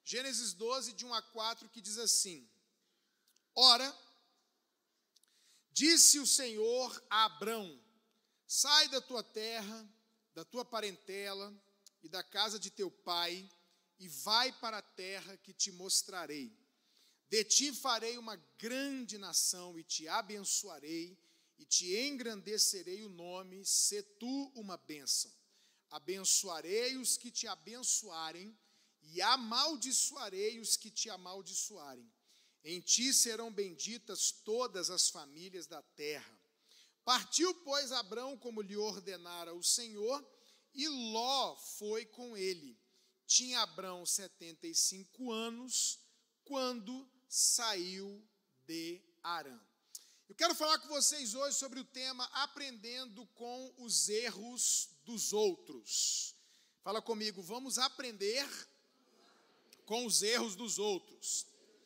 Gênesis 12, de 1 a 4, que diz assim: Ora, disse o Senhor a Abrão: sai da tua terra, da tua parentela e da casa de teu pai, e vai para a terra que te mostrarei. De ti farei uma grande nação, e te abençoarei, e te engrandecerei o nome, sê tu uma bênção. Abençoarei os que te abençoarem, e amaldiçoarei os que te amaldiçoarem. Em ti serão benditas todas as famílias da terra. Partiu, pois, Abrão como lhe ordenara o Senhor, e Ló foi com ele. Tinha Abrão 75 anos, quando saiu de Harã. Eu quero falar com vocês hoje sobre o tema aprendendo com os erros dos outros. Fala comigo, vamos aprender com os erros dos outros.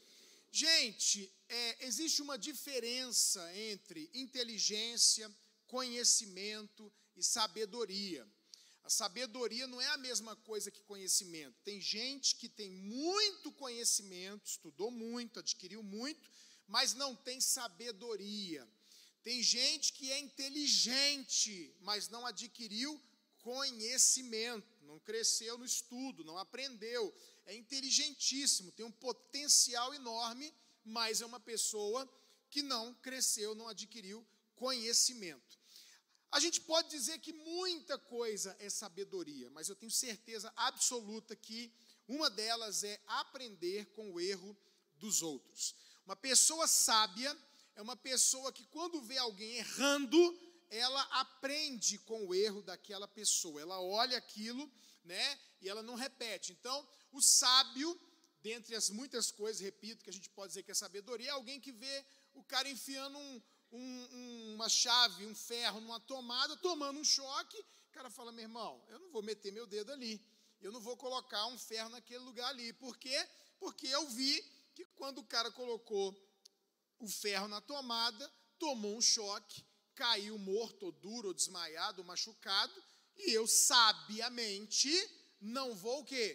Gente, existe uma diferença entre inteligência, conhecimento e sabedoria. A sabedoria não é a mesma coisa que conhecimento. Tem gente que tem muito conhecimento, estudou muito, adquiriu muito, mas não tem sabedoria. Tem gente que é inteligente, mas não adquiriu conhecimento, não cresceu no estudo, não aprendeu. É inteligentíssimo, tem um potencial enorme, mas é uma pessoa que não cresceu, não adquiriu conhecimento. A gente pode dizer que muita coisa é sabedoria, mas eu tenho certeza absoluta que uma delas é aprender com o erro dos outros. Uma pessoa sábia é uma pessoa que, quando vê alguém errando, ela aprende com o erro daquela pessoa. Ela olha aquilo, né, e ela não repete. Então, o sábio, dentre as muitas coisas, repito, que a gente pode dizer que é sabedoria, é alguém que vê o cara enfiando uma chave, um ferro numa tomada, tomando um choque. O cara fala: meu irmão, eu não vou meter meu dedo ali, eu não vou colocar um ferro naquele lugar ali. Por quê? Porque eu vi que quando o cara colocou o ferro na tomada, tomou um choque, caiu morto, ou duro, ou desmaiado, ou machucado, e eu sabiamente não vou o quê?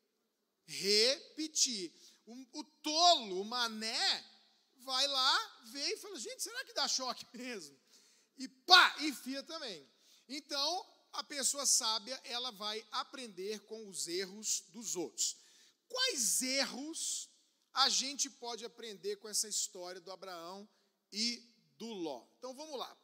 Repetir. O tolo, o mané, vai lá, vê e fala: gente, será que dá choque mesmo? E pá, enfia também. Então, a pessoa sábia, ela vai aprender com os erros dos outros. Quais erros a gente pode aprender com essa história do Abraão e do Ló? Então, vamos lá.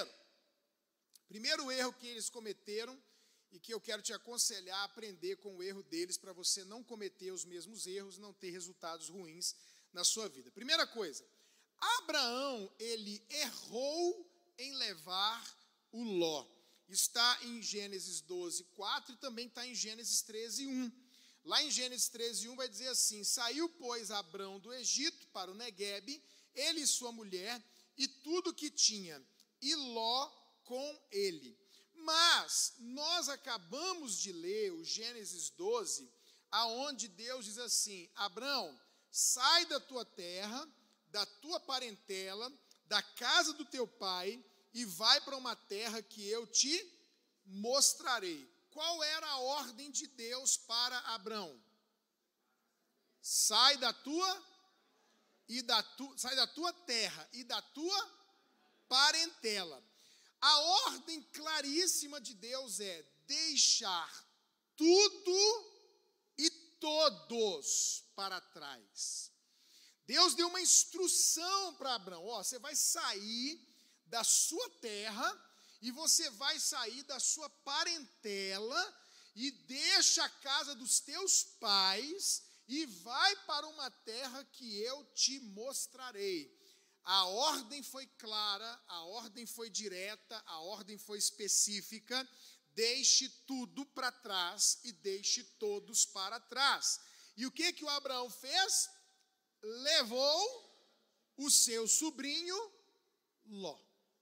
Primeiro erro que eles cometeram, e que eu quero te aconselhar a aprender com o erro deles, para você não cometer os mesmos erros e não ter resultados ruins na sua vida. Primeira coisa, Abraão, ele errou em levar o Ló. Está em Gênesis 12, 4 e também está em Gênesis 13, 1. Lá em Gênesis 13, 1 vai dizer assim: saiu, pois, Abrão do Egito para o Neguebe, ele e sua mulher, e tudo que tinha, e Ló com ele. Mas nós acabamos de ler o Gênesis 12, aonde Deus diz assim: Abrão, sai da tua terra, da tua parentela, da casa do teu pai, e vai para uma terra que eu te mostrarei. Qual era a ordem de Deus para Abrão? Sai da tua terra e da tua parentela. A ordem claríssima de Deus é deixar tudo e todos para trás. Deus deu uma instrução para Abrão: você vai sair da sua terra e você vai sair da sua parentela e deixa a casa dos teus pais e vai para uma terra que eu te mostrarei. A ordem foi clara, a ordem foi direta, a ordem foi específica: deixe tudo para trás e deixe todos para trás. E o que o Abraão fez? Levou o seu sobrinho Ló.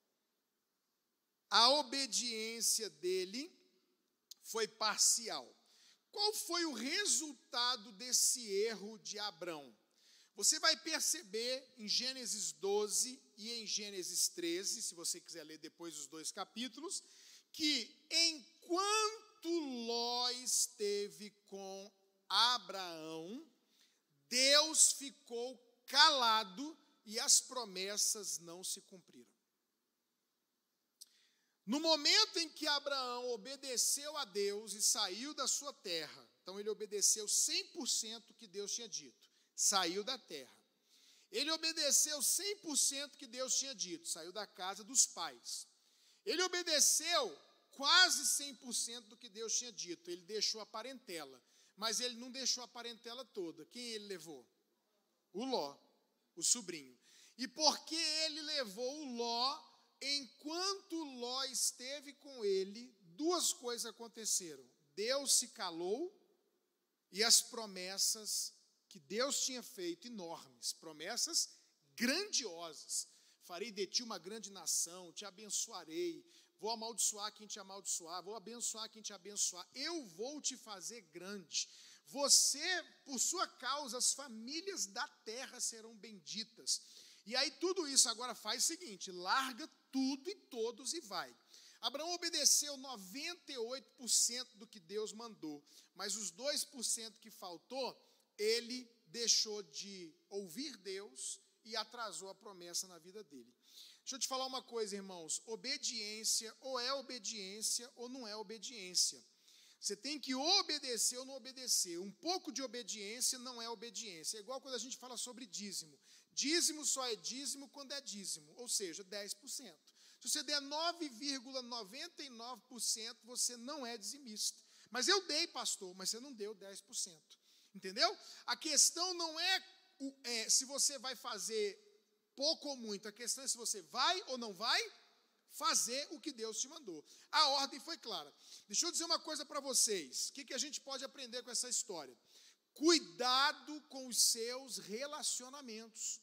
A obediência dele foi parcial. Qual foi o resultado desse erro de Abrão? Você vai perceber em Gênesis 12 e em Gênesis 13, se você quiser ler depois os dois capítulos, que enquanto Ló esteve com Abraão, Deus ficou calado e as promessas não se cumpriram. No momento em que Abraão obedeceu a Deus e saiu da sua terra, então ele obedeceu 100% que Deus tinha dito, saiu da terra. Ele obedeceu 100% que Deus tinha dito, saiu da casa dos pais. Ele obedeceu quase 100% do que Deus tinha dito, ele deixou a parentela, mas ele não deixou a parentela toda. Quem ele levou? O Ló, o sobrinho. E porque ele levou o Ló, enquanto Ló esteve com ele, duas coisas aconteceram. Deus se calou e as promessas que Deus tinha feito, enormes, promessas grandiosas. Farei de ti uma grande nação, te abençoarei, vou amaldiçoar quem te amaldiçoar, vou abençoar quem te abençoar, eu vou te fazer grande. Você, por sua causa, as famílias da terra serão benditas. E aí tudo isso agora faz o seguinte, larga tudo e todos e vai. Abraão obedeceu 98% do que Deus mandou, mas os 2% que faltou, ele deixou de ouvir Deus e atrasou a promessa na vida dele. Deixa eu te falar uma coisa, irmãos, obediência ou é obediência ou não é obediência. Você tem que obedecer ou não obedecer. Um pouco de obediência não é obediência. É igual quando a gente fala sobre dízimo. Dízimo só é dízimo quando é dízimo, ou seja, 10%. Se você der 9,99%, você não é dizimista. Mas eu dei, pastor, mas você não deu 10%. Entendeu? A questão não é se você vai fazer pouco ou muito. A questão é se você vai ou não vai fazer o que Deus te mandou. A ordem foi clara. Deixa eu dizer uma coisa para vocês. O que a gente pode aprender com essa história? Cuidado com os seus relacionamentos.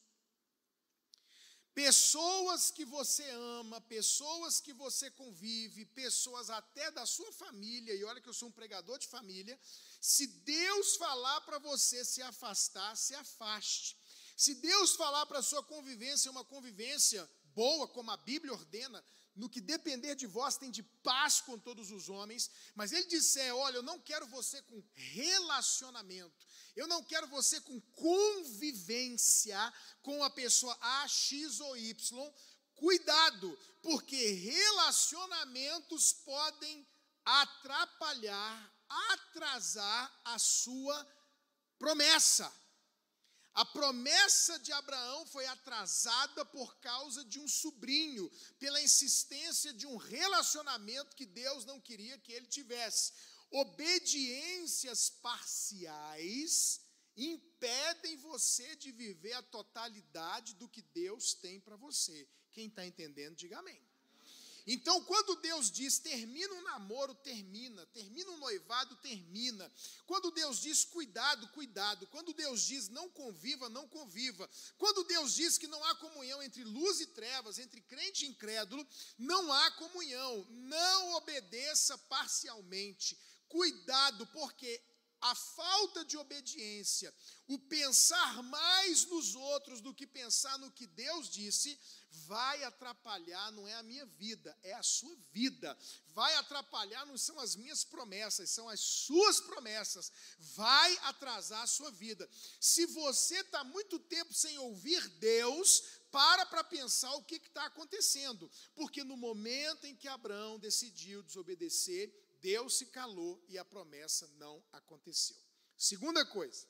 Pessoas que você ama, pessoas que você convive, pessoas até da sua família, e olha que eu sou um pregador de família, se Deus falar para você se afastar, se afaste. Se Deus falar para a sua convivência uma convivência boa, como a Bíblia ordena, no que depender de vós tem de paz com todos os homens, mas ele disser, olha, eu não quero você com relacionamento, eu não quero você com convivência com a pessoa A, X ou Y, cuidado, porque relacionamentos podem atrapalhar, atrasar a sua promessa. A promessa de Abraão foi atrasada por causa de um sobrinho, pela insistência de um relacionamento que Deus não queria que ele tivesse. Obediências parciais impedem você de viver a totalidade do que Deus tem para você. Quem está entendendo, diga amém. Então, quando Deus diz, termina um namoro, termina um noivado, termina. Quando Deus diz, cuidado, cuidado. Quando Deus diz, não conviva, não conviva. Quando Deus diz que não há comunhão entre luz e trevas, entre crente e incrédulo, não há comunhão. Não obedeça parcialmente. Cuidado, porque a falta de obediência, o pensar mais nos outros do que pensar no que Deus disse, vai atrapalhar, não é a minha vida, é a sua vida. Vai atrapalhar, não são as minhas promessas, são as suas promessas. Vai atrasar a sua vida. Se você está muito tempo sem ouvir Deus, para pensar o que está acontecendo. Porque no momento em que Abraão decidiu desobedecer, Deus se calou e a promessa não aconteceu. Segunda coisa,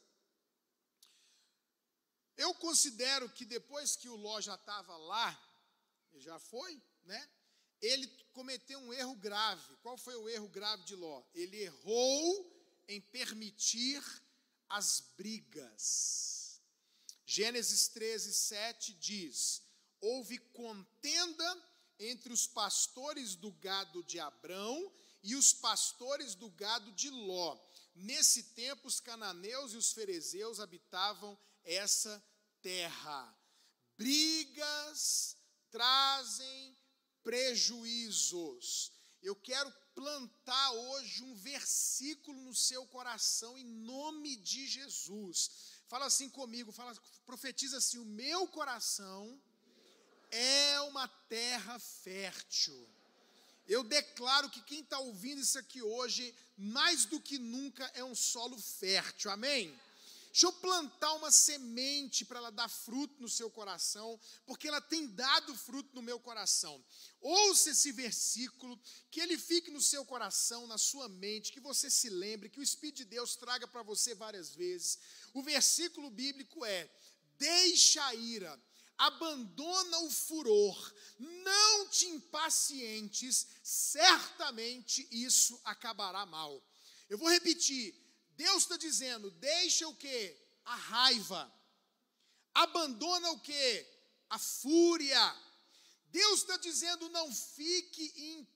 eu considero que depois que o Ló já estava lá, já foi, né? Ele cometeu um erro grave. Qual foi o erro grave de Ló? Ele errou em permitir as brigas. Gênesis 13:7 diz, houve contenda entre os pastores do gado de Abrão e os pastores do gado de Ló. Nesse tempo, os cananeus e os ferezeus habitavam essa terra. Brigas trazem prejuízos. Eu quero plantar hoje um versículo no seu coração em nome de Jesus. Fala assim comigo, profetiza assim, o meu coração é uma terra fértil. Eu declaro que quem está ouvindo isso aqui hoje, mais do que nunca, é um solo fértil, amém? Deixa eu plantar uma semente para ela dar fruto no seu coração, porque ela tem dado fruto no meu coração. Ouça esse versículo, que ele fique no seu coração, na sua mente, que você se lembre, que o Espírito de Deus traga para você várias vezes. O versículo bíblico é: deixa a ira, abandona o furor, não te impacientes, certamente isso acabará mal. Eu vou repetir, Deus está dizendo, deixa o quê? A raiva. Abandona o quê? A fúria. Deus está dizendo, não fique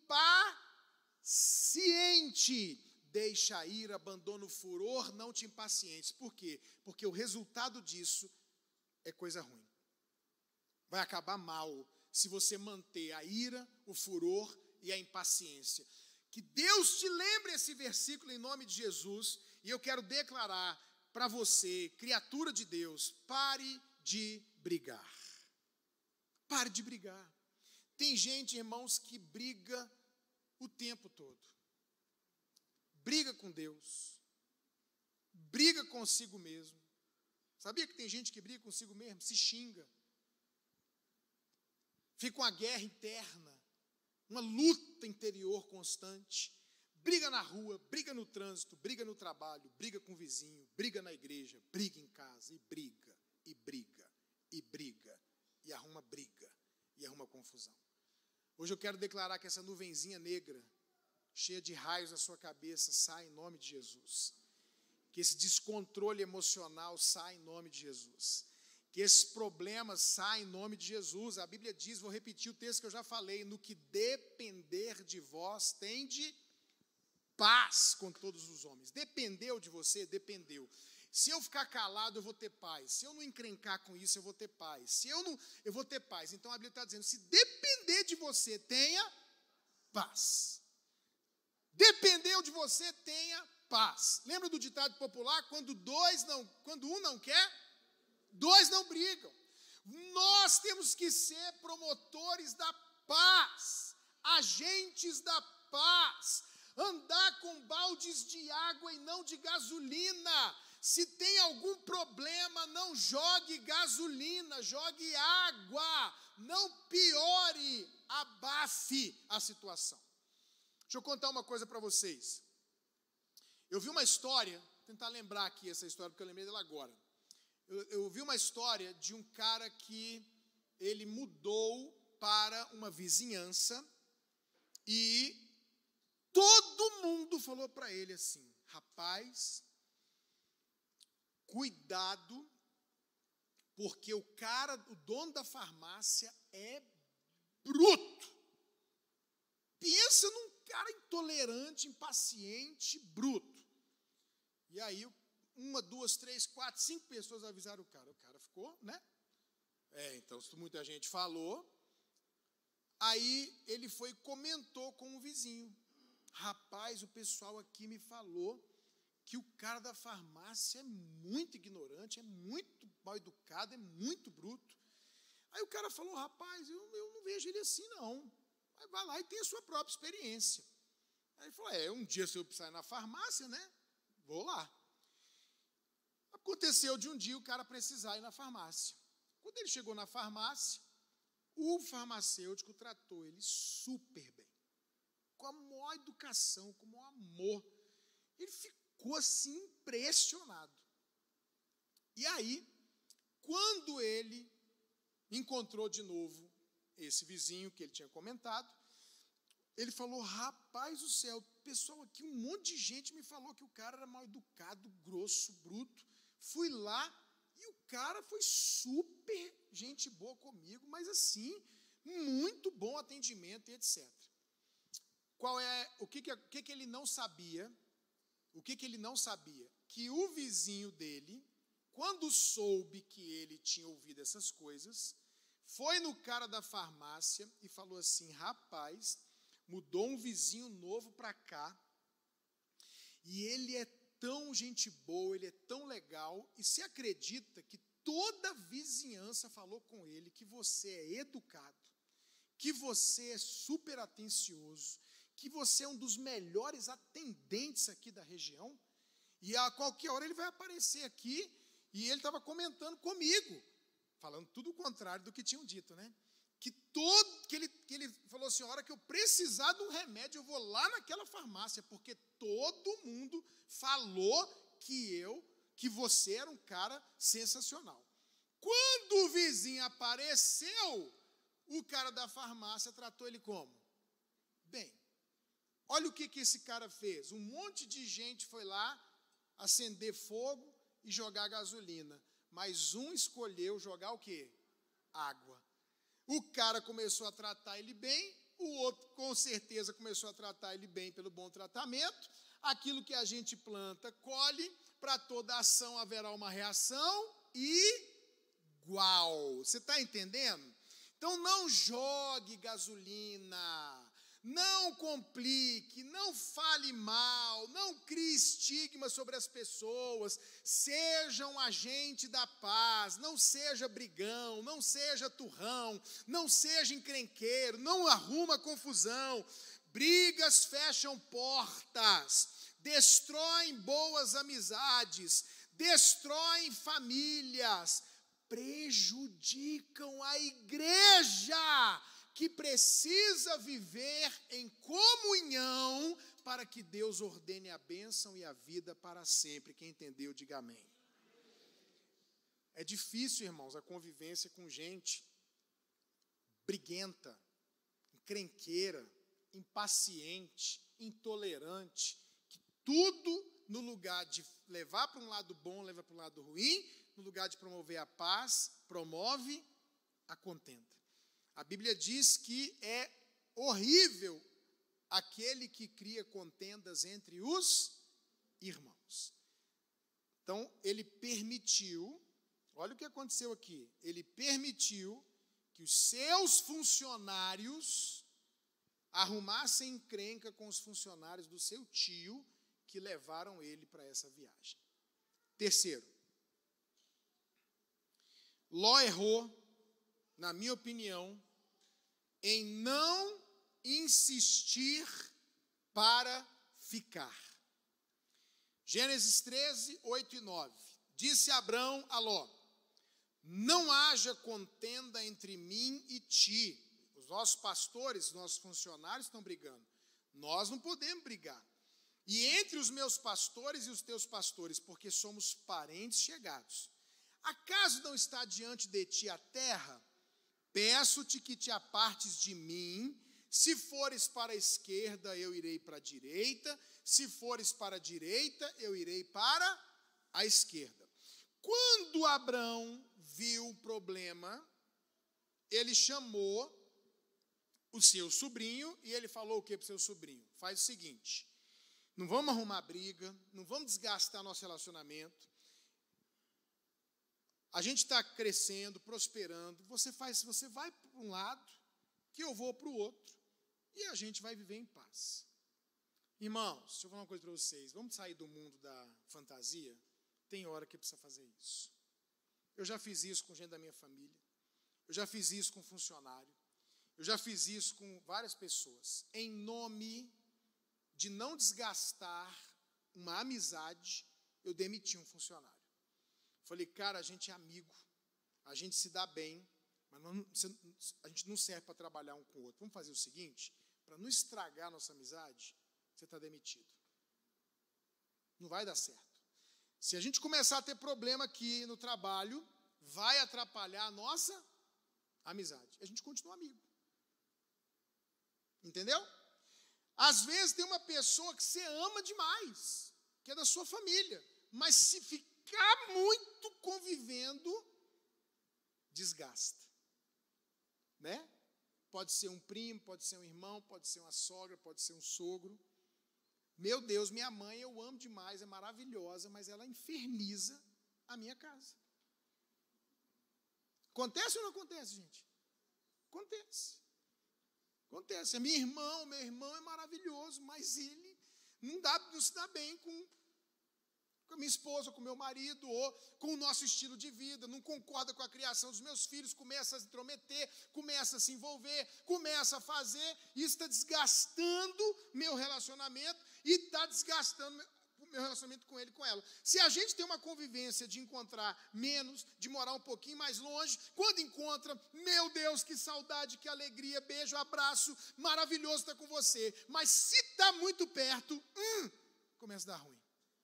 impaciente. Deixa a ira, abandona o furor, não te impacientes. Por quê? Porque o resultado disso é coisa ruim. Vai acabar mal se você manter a ira, o furor e a impaciência. Que Deus te lembre esse versículo em nome de Jesus, e eu quero declarar para você, criatura de Deus, pare de brigar. Pare de brigar. Tem gente, irmãos, que briga o tempo todo. Briga com Deus. Briga consigo mesmo. Sabia que tem gente que briga consigo mesmo? Se xinga. Fica uma guerra interna, uma luta interior constante. Briga na rua, briga no trânsito, briga no trabalho, briga com o vizinho, briga na igreja, briga em casa, e briga, e briga, e briga, e arruma briga, e arruma confusão. Hoje eu quero declarar que essa nuvenzinha negra, cheia de raios na sua cabeça, sai em nome de Jesus. Que esse descontrole emocional sai em nome de Jesus. Que esses problemas saem em nome de Jesus. A Bíblia diz, vou repetir o texto que eu já falei, no que depender de vós, tende paz com todos os homens. Dependeu de você? Dependeu. Se eu ficar calado, eu vou ter paz. Se eu não encrencar com isso, eu vou ter paz. Se eu não, eu vou ter paz. Então a Bíblia está dizendo, se depender de você, tenha paz. Dependeu de você, tenha paz. Lembra do ditado popular? Quando um não quer, dois não brigam. Nós temos que ser promotores da paz, agentes da paz, andar com baldes de água e não de gasolina. Se tem algum problema, não jogue gasolina, jogue água, não piore, abafe a situação. Deixa eu contar uma coisa para vocês. Eu vi uma história, vou tentar lembrar aqui essa história, porque eu lembrei dela agora. Eu vi uma história de um cara que ele mudou para uma vizinhança e todo mundo falou para ele assim, rapaz, cuidado, porque o dono da farmácia é bruto. Pensa num cara intolerante, impaciente, bruto. E aí, 1, 2, 3, 4, 5 pessoas avisaram o cara. O cara ficou, né? Então, se muita gente falou, aí ele foi e comentou com o vizinho. Rapaz, o pessoal aqui me falou que o cara da farmácia é muito ignorante, é muito mal educado, é muito bruto. Aí o cara falou, rapaz, eu não vejo ele assim, não. Aí vai lá e tem a sua própria experiência. Aí ele falou, um dia se eu precisar ir na farmácia, né? Vou lá. Aconteceu de um dia o cara precisar ir na farmácia. Quando ele chegou na farmácia, o farmacêutico tratou ele super bem, com a maior educação, com o maior amor. Ele ficou assim impressionado. E aí, quando ele encontrou de novo esse vizinho que ele tinha comentado, ele falou, rapaz do céu, o pessoal aqui, um monte de gente me falou que o cara era mal educado, grosso, bruto. Fui lá e o cara foi super gente boa comigo, mas assim, muito bom atendimento e etc. O que ele não sabia? O que ele não sabia? Que o vizinho dele, quando soube que ele tinha ouvido essas coisas, foi no cara da farmácia e falou assim, rapaz, mudou um vizinho novo para cá, e ele é tão gente boa, ele é tão legal, e se acredita que toda a vizinhança falou com ele que você é educado, que você é super atencioso, que você é um dos melhores atendentes aqui da região, e a qualquer hora ele vai aparecer aqui E ele estava comentando comigo, falando tudo o contrário do que tinham dito, né? Que ele falou assim, a hora que eu precisar de um remédio, eu vou lá naquela farmácia, porque todo mundo falou que você era um cara sensacional. Quando o vizinho apareceu, o cara da farmácia tratou ele como? Bem. Olha o que esse cara fez. Um monte de gente foi lá acender fogo e jogar gasolina. Mas um escolheu jogar o quê? Água. O cara começou a tratar ele bem, o outro com certeza começou a tratar ele bem pelo bom tratamento. Aquilo que a gente planta, colhe, para toda ação haverá uma reação igual. Você está entendendo? Então não jogue gasolina, não complique, não fale mal, não crie estigma sobre as pessoas, seja um agente da paz, não seja brigão, não seja turrão, não seja encrenqueiro, não arruma confusão. Brigas fecham portas, destroem boas amizades, destroem famílias, prejudicam a igreja, que precisa viver em comunhão para que Deus ordene a bênção e a vida para sempre. Quem entendeu, diga amém. É difícil, irmãos, a convivência com gente briguenta, encrenqueira, impaciente, intolerante, que tudo no lugar de levar para um lado bom, leva para um lado ruim, no lugar de promover a paz, promove a contenda. A Bíblia diz que é horrível aquele que cria contendas entre os irmãos. Então, ele permitiu, olha o que aconteceu aqui, ele permitiu que os seus funcionários arrumassem encrenca com os funcionários do seu tio, que levaram ele para essa viagem. Terceiro, Ló errou, na minha opinião, em não insistir para ficar. Gênesis 13, 8 e 9. Disse Abrão a Ló: não haja contenda entre mim e ti. Os nossos pastores, os nossos funcionários estão brigando. Nós não podemos brigar. E entre os meus pastores e os teus pastores, porque somos parentes chegados. Acaso não está diante de ti a terra? Peço-te que te apartes de mim. Se fores para a esquerda, eu irei para a direita. Se fores para a direita, eu irei para a esquerda. Quando Abrão viu o problema, ele chamou o seu sobrinho e ele falou o que para o seu sobrinho? Faz o seguinte, não vamos arrumar briga, não vamos desgastar nosso relacionamento. A gente está crescendo, prosperando, você vai para um lado, que eu vou para o outro, e a gente vai viver em paz. Irmãos, deixa eu falar uma coisa para vocês, vamos sair do mundo da fantasia? Tem hora que precisa fazer isso. Eu já fiz isso com gente da minha família, eu já fiz isso com funcionário, eu já fiz isso com várias pessoas, em nome de não desgastar uma amizade, eu demiti um funcionário. Falei, cara, a gente é amigo, a gente se dá bem, mas a gente não serve para trabalhar um com o outro. Vamos fazer o seguinte, para não estragar a nossa amizade, você está demitido. Não vai dar certo. Se a gente começar a ter problema aqui no trabalho, vai atrapalhar a nossa amizade. A gente continua amigo. Entendeu? Às vezes tem uma pessoa que você ama demais, que é da sua família, mas se ficar muito convivendo, desgasta. Né? Pode ser um primo, pode ser um irmão, pode ser uma sogra, pode ser um sogro. Meu Deus, minha mãe eu amo demais, é maravilhosa, mas ela inferniza a minha casa. Acontece ou não acontece, gente? Acontece. Acontece. Meu irmão é maravilhoso, mas ele não se dá bem com a minha esposa, com o meu marido, ou com o nosso estilo de vida, não concorda com a criação dos meus filhos, começa a se intrometer, começa a se envolver, começa a fazer, isso está desgastando meu relacionamento e está desgastando meu relacionamento com ele e com ela. Se a gente tem uma convivência de encontrar menos, de morar um pouquinho mais longe, quando encontra, meu Deus, que saudade, que alegria, beijo, abraço, maravilhoso estar com você. Mas se está muito perto, começa a dar ruim.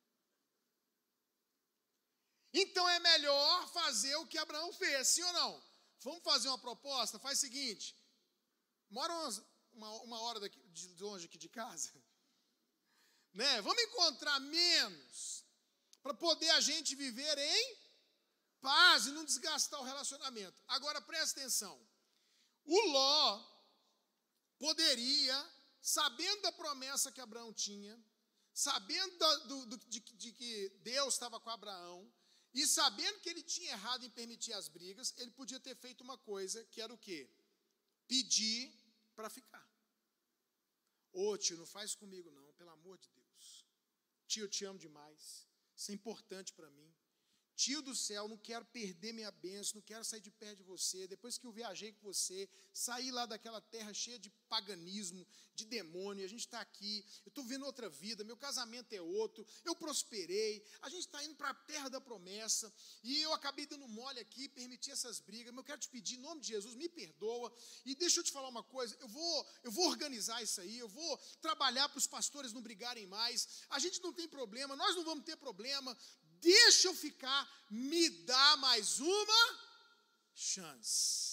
Então é melhor fazer o que Abraão fez, sim ou não? Vamos fazer uma proposta? Faz o seguinte, mora uma hora de longe aqui de casa, né? Vamos encontrar menos, para poder a gente viver em paz e não desgastar o relacionamento. Agora presta atenção, o Ló poderia, sabendo da promessa que Abraão tinha, sabendo de que Deus estava com Abraão, e sabendo que ele tinha errado em permitir as brigas, ele podia ter feito uma coisa, que era o quê? Pedir para ficar. Ô tio, não faz comigo não, pelo amor de Deus. Tio, eu te amo demais, isso é importante para mim. Tio do céu, não quero perder minha bênção, não quero sair de perto de você. Depois que eu viajei com você, saí lá daquela terra cheia de paganismo, de demônio, a gente está aqui, eu estou vivendo outra vida, meu casamento é outro, eu prosperei, a gente está indo para a terra da promessa, e eu acabei dando mole aqui, permiti essas brigas, mas eu quero te pedir, em nome de Jesus, me perdoa, e deixa eu te falar uma coisa, eu vou organizar isso aí, eu vou trabalhar para os pastores não brigarem mais, a gente não tem problema, nós não vamos ter problema, deixa eu ficar, me dá mais uma chance.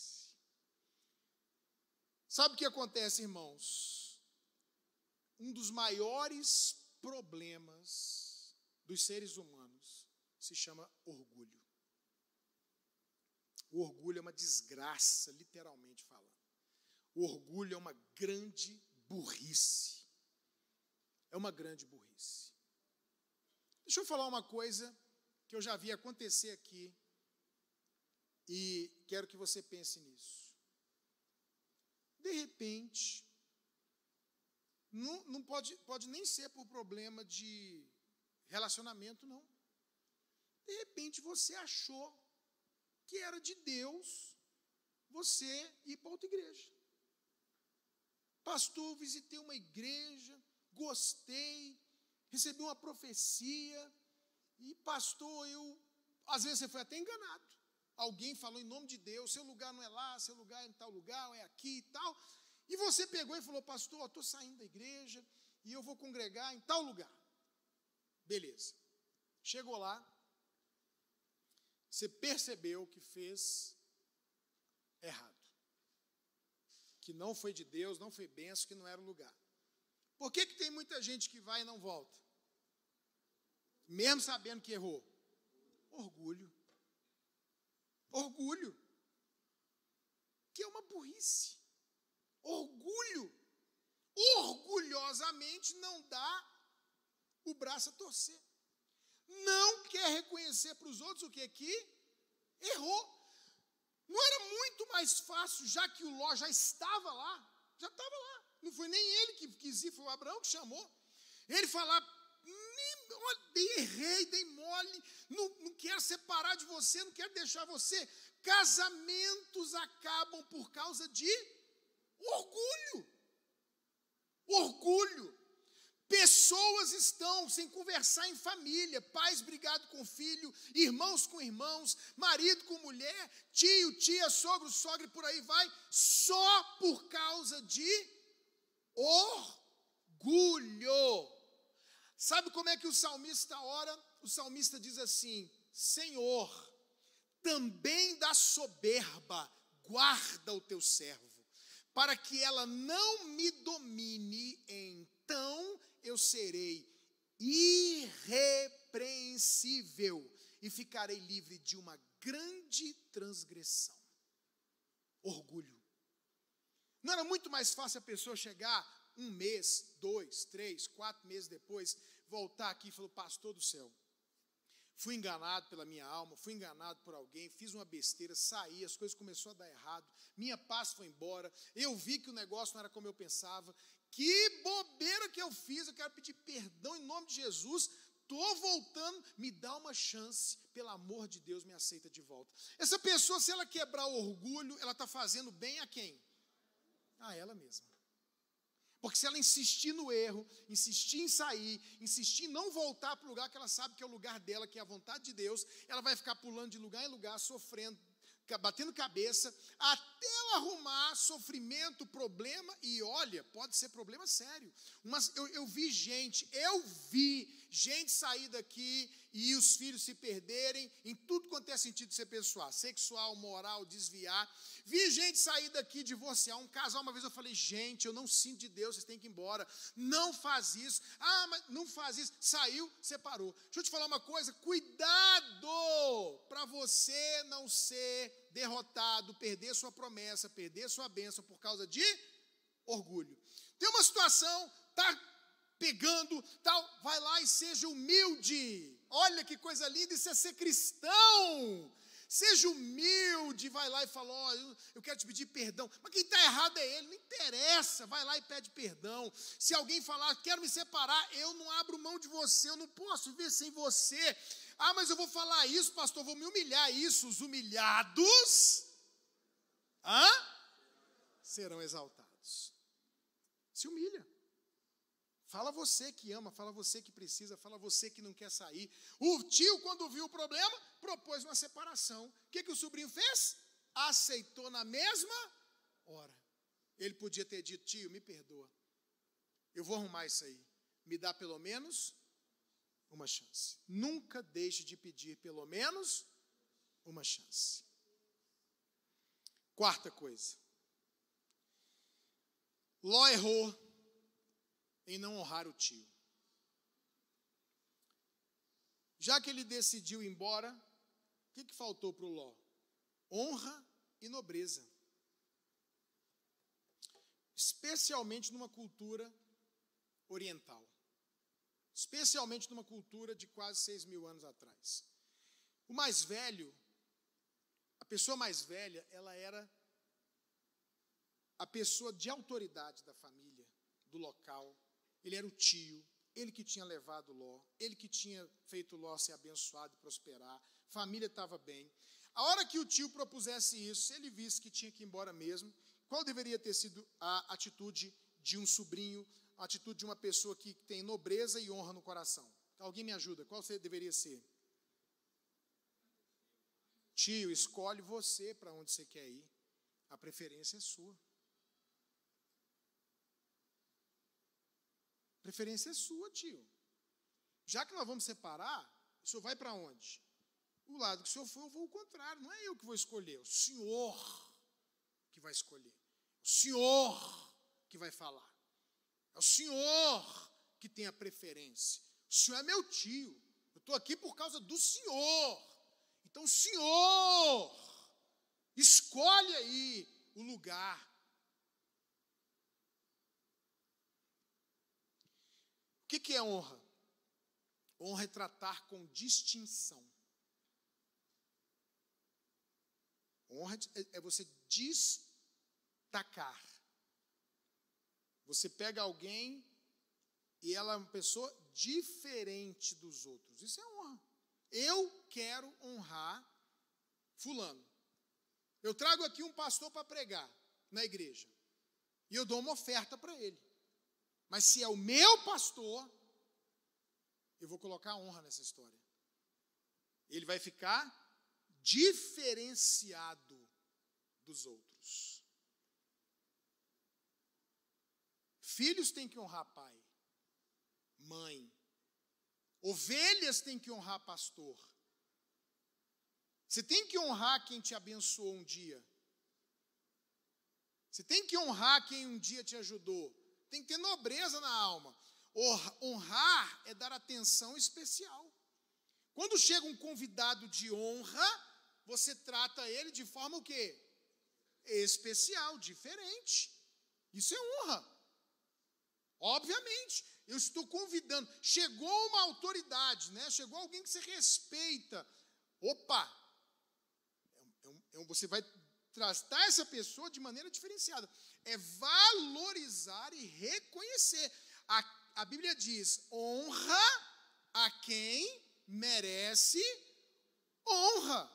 Sabe o que acontece, irmãos? Um dos maiores problemas dos seres humanos se chama orgulho. O orgulho é uma desgraça, literalmente falando. O orgulho é uma grande burrice. É uma grande burrice. Deixa eu falar uma coisa que eu já vi acontecer aqui e quero que você pense nisso. De repente, não pode nem ser por problema de relacionamento, não. De repente você achou que era de Deus você ir para outra igreja. Pastor, visitei uma igreja, gostei, recebi uma profecia, e pastor, às vezes você foi até enganado. Alguém falou em nome de Deus, seu lugar não é lá, seu lugar é em tal lugar, é aqui e tal. E você pegou e falou, pastor, eu estou saindo da igreja e eu vou congregar em tal lugar. Beleza. Chegou lá, você percebeu que fez errado. Que não foi de Deus, não foi bênção, que não era o lugar. Por que tem muita gente que vai e não volta? Mesmo sabendo que errou? Orgulho. Orgulho. Que é uma burrice. Orgulho. Orgulhosamente não dá o braço a torcer. Não quer reconhecer para os outros o que? Que errou. Não era muito mais fácil, já que o Ló já estava lá? Já estava lá. Não foi nem ele que quis ir, foi o Abraão que chamou. Ele falar, errei, dei mole, não quero separar de você, não quero deixar você. Casamentos acabam por causa de orgulho. Orgulho. Pessoas estão sem conversar em família, pais brigados com filho, irmãos com irmãos, marido com mulher, tio, tia, sogro, sogra e por aí vai, só por causa de orgulho. Sabe como é que o salmista ora? O salmista diz assim, Senhor, também da soberba guarda o teu servo, para que ela não me domine, então eu serei irrepreensível e ficarei livre de uma grande transgressão. Orgulho. Não era muito mais fácil a pessoa chegar 1 mês, 2, 3, 4 meses depois, voltar aqui e falar, pastor do céu, fui enganado pela minha alma, fui enganado por alguém, fiz uma besteira, saí, as coisas começaram a dar errado, minha paz foi embora, eu vi que o negócio não era como eu pensava, que bobeira que eu fiz, eu quero pedir perdão em nome de Jesus, estou voltando, me dá uma chance, pelo amor de Deus, me aceita de volta. Essa pessoa, se ela quebrar o orgulho, ela está fazendo bem a quem? A ela mesma. Porque se ela insistir no erro, insistir em sair, insistir em não voltar para o lugar que ela sabe que é o lugar dela, que é a vontade de Deus, ela vai ficar pulando de lugar em lugar, sofrendo, batendo cabeça, até ela arrumar sofrimento, problema, e olha, pode ser problema sério. Eu vi gente sair daqui e os filhos se perderem em tudo quanto é sentido de ser pessoal, sexual, moral, desviar. Vi gente sair daqui, divorciar, um casal, uma vez eu falei, gente, eu não sinto de Deus, vocês têm que ir embora, não faz isso, mas não faz isso, saiu, separou. Deixa eu te falar uma coisa, cuidado para você não ser derrotado, perder sua promessa, perder sua bênção por causa de orgulho. Tem uma situação, está pegando, tal, vai lá e seja humilde. Olha que coisa linda, isso é ser cristão. Seja humilde, vai lá e fala, eu quero te pedir perdão. Mas quem está errado é ele, não interessa, vai lá e pede perdão. Se alguém falar, quero me separar, eu não abro mão de você, eu não posso viver sem você. Mas eu vou falar isso, pastor, vou me humilhar. Isso, os humilhados serão exaltados. Se humilha. Fala você que ama, fala você que precisa, fala você que não quer sair. O tio, quando viu o problema, propôs uma separação. O que o sobrinho fez? Aceitou na mesma hora. Ele podia ter dito, tio, me perdoa. Eu vou arrumar isso aí. Me dá pelo menos uma chance. Nunca deixe de pedir pelo menos uma chance. Quarta coisa. Ló errou em não honrar o tio. Já que ele decidiu ir embora, o que faltou para o Ló? Honra e nobreza. Especialmente numa cultura oriental. Especialmente numa cultura de quase 6.000 anos atrás. O mais velho, a pessoa mais velha, ela era a pessoa de autoridade da família, do local. Ele era o tio, ele que tinha levado Ló, ele que tinha feito Ló ser abençoado e prosperar, a família estava bem. A hora que o tio propusesse isso, se ele visse que tinha que ir embora mesmo, qual deveria ter sido a atitude de um sobrinho, a atitude de uma pessoa que tem nobreza e honra no coração? Alguém me ajuda, qual deveria ser? Tio, escolhe você para onde você quer ir, a preferência é sua. Preferência é sua, tio. Já que nós vamos separar, o senhor vai para onde? O lado que o senhor for, eu vou ao contrário. Não é eu que vou escolher, é o senhor que vai escolher. O senhor que vai falar. É o senhor que tem a preferência. O senhor é meu tio. Eu estou aqui por causa do senhor. Então, o senhor escolhe aí o lugar. O que é honra? Honra é tratar com distinção. Honra é você destacar. Você pega alguém e ela é uma pessoa diferente dos outros. Isso é honra. Eu quero honrar fulano. Eu trago aqui um pastor para pregar na igreja. E eu dou uma oferta para ele. Mas se é o meu pastor, eu vou colocar honra nessa história. Ele vai ficar diferenciado dos outros. Filhos têm que honrar pai, mãe. Ovelhas têm que honrar pastor. Você tem que honrar quem te abençoou um dia. Você tem que honrar quem um dia te ajudou. Tem que ter nobreza na alma. Honrar é dar atenção especial. Quando chega um convidado de honra, você trata ele de forma o quê? Especial, diferente. Isso é honra. Obviamente, eu estou convidando. Chegou uma autoridade, né? Chegou alguém que você respeita. Opa! Você vai tratar essa pessoa de maneira diferenciada. É valorizar e reconhecer. A Bíblia diz, honra a quem merece honra.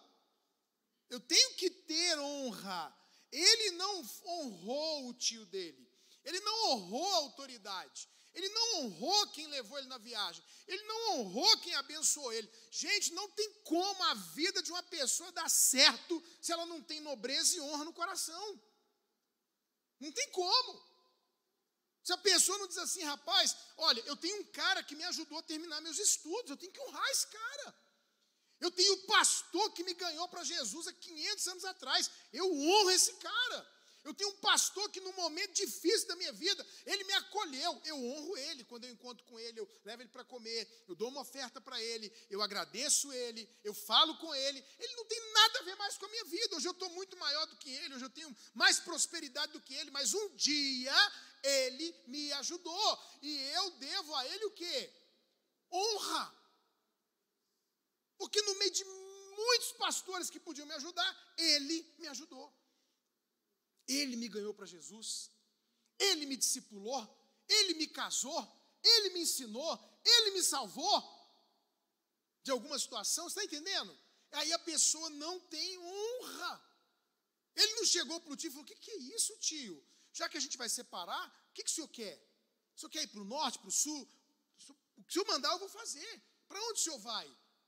Eu tenho que ter honra. Ele não honrou o tio dele. Ele não honrou a autoridade. Ele não honrou quem levou ele na viagem. Ele não honrou quem abençoou ele. Gente, não tem como a vida de uma pessoa dar certo se ela não tem nobreza e honra no coração. Não tem como. Se a pessoa não diz assim, rapaz, olha, eu tenho um cara que me ajudou a terminar meus estudos, eu tenho que honrar esse cara. Eu tenho um pastor que me ganhou para Jesus há 500 anos atrás, eu honro esse cara. Eu tenho um pastor que, num momento difícil da minha vida, ele me acolheu. Eu honro ele. Quando eu encontro com ele, eu levo ele para comer, eu dou uma oferta para ele, eu agradeço ele, eu falo com ele. Ele não tem nada a ver mais com a minha vida. Hoje eu estou muito maior do que ele, hoje eu tenho mais prosperidade do que ele, mas um dia ele me ajudou. E eu devo a ele o quê? Honra. Porque no meio de muitos pastores que podiam me ajudar, ele me ajudou. Ele me ganhou para Jesus, ele me discipulou, ele me casou, ele me ensinou, ele me salvou de alguma situação, você está entendendo? Aí a pessoa não tem honra. Ele não chegou para o tio e falou, o que é isso, tio? Já que a gente vai separar, o que o senhor quer? O senhor quer ir para o norte, para o sul? O que o senhor mandar eu vou fazer. Para onde o senhor vai?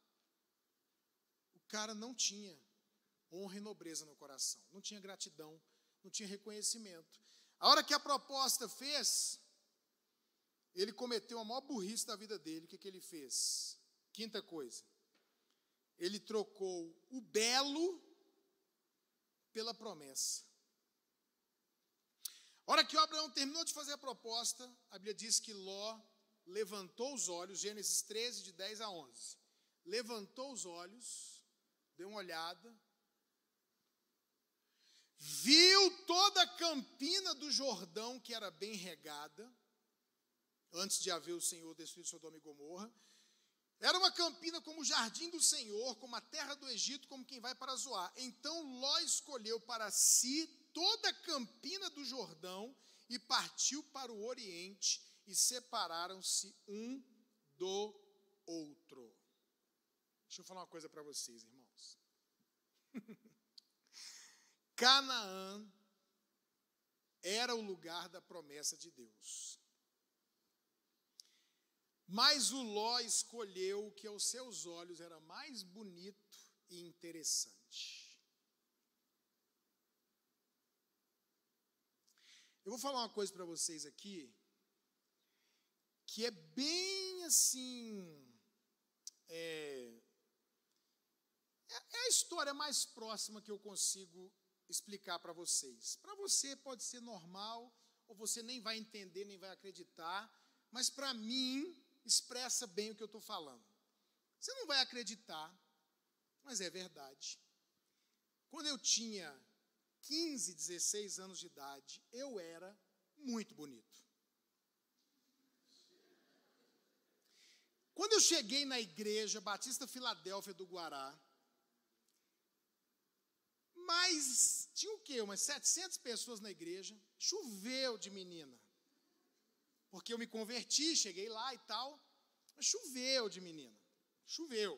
O cara não tinha honra e nobreza no coração, não tinha gratidão, não tinha reconhecimento. A hora que a proposta fez, ele cometeu a maior burrice da vida dele. O que ele fez? Quinta coisa, ele trocou o belo pela promessa. A hora que o Abraão terminou de fazer a proposta, a Bíblia diz que Ló levantou os olhos, Gênesis 13, de 10 a 11. Levantou os olhos, deu uma olhada, viu toda a campina do Jordão, que era bem regada, antes de haver o Senhor destruir Sodoma e Gomorra. Era uma campina como o jardim do Senhor, como a terra do Egito, como quem vai para Zoar. Então Ló escolheu para si toda a campina do Jordão e partiu para o Oriente, e separaram-se um do outro. Deixa eu falar uma coisa para vocês, irmãos. Canaã era o lugar da promessa de Deus. Mas o Ló escolheu o que aos seus olhos era mais bonito e interessante. Eu vou falar uma coisa para vocês aqui, que é bem assim, é a história mais próxima que eu consigo explicar para vocês. Para você pode ser normal, ou você nem vai entender, nem vai acreditar, mas para mim expressa bem o que eu estou falando. Você não vai acreditar, mas é verdade. Quando eu tinha 15, 16 anos de idade, eu era muito bonito. Quando eu cheguei na igreja Batista Filadélfia do Guará, mas tinha o quê? Umas 700 pessoas na igreja, choveu de menina. Porque eu me converti, cheguei lá e tal, mas choveu de menina, choveu.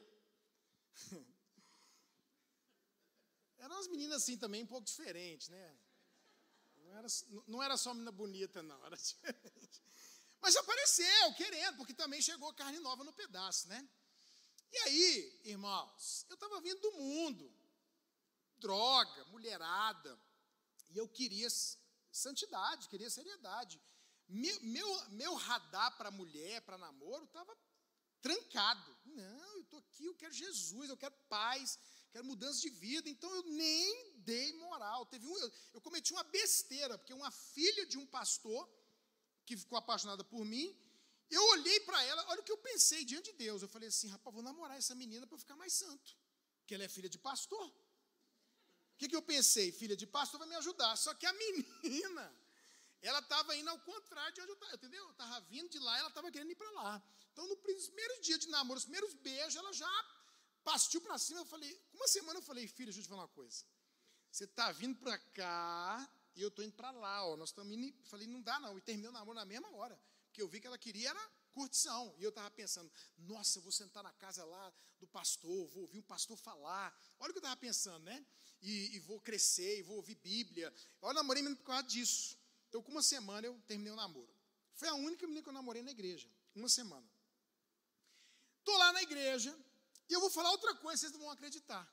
Eram umas meninas assim também um pouco diferentes, né? Não era só menina bonita, não, era diferente. Mas apareceu, querendo, porque também chegou carne nova no pedaço, né? E aí, irmãos, eu estava vindo do mundo, droga, mulherada, e eu queria santidade, queria seriedade. Meu radar para mulher, para namoro, estava trancado. Não, eu estou aqui, eu quero Jesus, eu quero paz, quero mudança de vida. Então eu nem dei moral. Eu cometi uma besteira, porque uma filha de um pastor que ficou apaixonada por mim, eu olhei para ela, olha o que eu pensei diante de Deus. Eu falei assim, rapaz, vou namorar essa menina para eu ficar mais santo, porque ela é filha de pastor. O que eu pensei? Filha de pastor vai me ajudar. Só que a menina, ela estava indo ao contrário de onde eu estava, entendeu? Eu estava vindo de lá, ela estava querendo ir para lá. Então, no primeiro dia de namoro, os primeiros beijos, ela já partiu para cima. Eu falei, uma semana eu falei, filha, deixa eu te falar uma coisa. Você está vindo para cá e eu estou indo para lá. Ó. Nós estamos indo. Eu falei, não dá não. E terminei o namoro na mesma hora. Porque eu vi que ela queria era curtição. E eu estava pensando, nossa, eu vou sentar na casa lá do pastor, vou ouvir o pastor falar. Olha o que eu estava pensando, né? E vou crescer, e vou ouvir Bíblia. Eu namorei mesmo por causa disso. Então, com uma semana eu terminei o namoro. Foi a única menina que eu namorei na igreja. Uma semana. Estou lá na igreja e eu vou falar outra coisa, vocês não vão acreditar.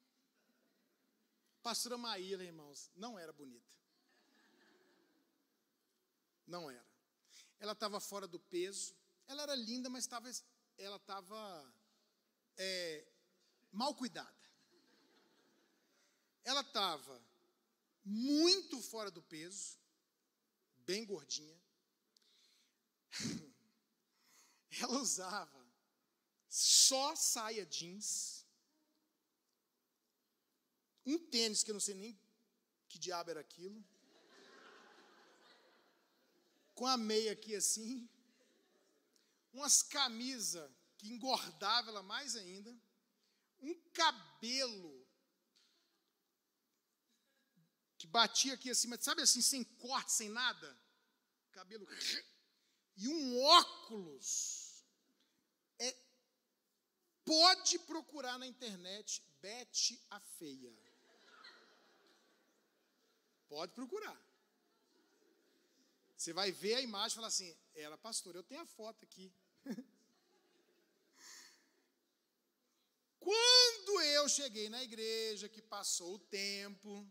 Pastora Maíra, irmãos, não era bonita. Não era. Ela estava fora do peso. Ela era linda, mas ela estava mal cuidada. Ela estava muito fora do peso, bem gordinha. Ela usava só saia jeans, um tênis que eu não sei nem que diabo era aquilo, com a meia aqui assim, umas camisas que engordava ela mais ainda, um cabelo que batia aqui assim, mas sabe assim, sem corte, sem nada, cabelo, e um óculos. Pode procurar na internet Bete a Feia. Pode procurar. Você vai ver a imagem e falar assim, era pastor, eu tenho a foto aqui. Quando eu cheguei na igreja, que passou o tempo,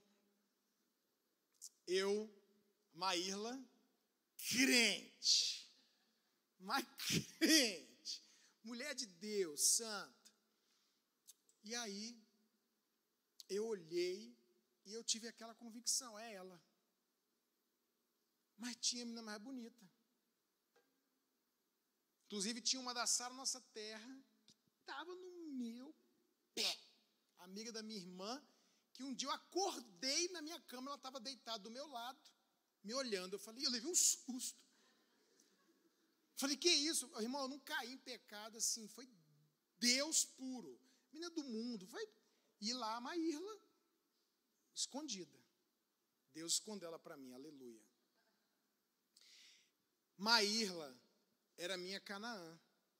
Maírla, crente, mas crente, mulher de Deus, santa. E aí, eu olhei e eu tive aquela convicção, é ela. Mas tinha a menina mais bonita. Inclusive, tinha uma da Sara Nossa Terra, que estava no meu pé. Amiga da minha irmã, que um dia eu acordei na minha cama, ela estava deitada do meu lado, me olhando. Eu levei um susto. Falei, que isso? Irmão, eu não caí em pecado assim, foi Deus puro. Menina do mundo, vai. E lá a Maírla, escondida. Deus escondeu ela para mim, aleluia. Maírla era minha Canaã.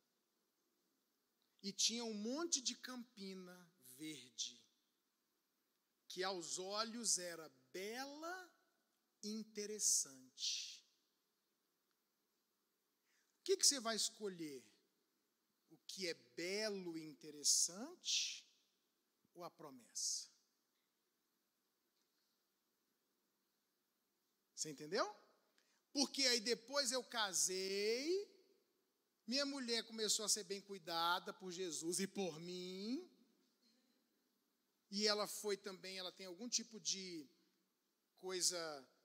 E tinha um monte de campina verde, que aos olhos era bela e interessante. O que você vai escolher? O que é belo e interessante ou a promessa? Você entendeu? Porque aí depois eu casei, minha mulher começou a ser bem cuidada por Jesus e por mim, e ela foi também, ela tem algum tipo de coisa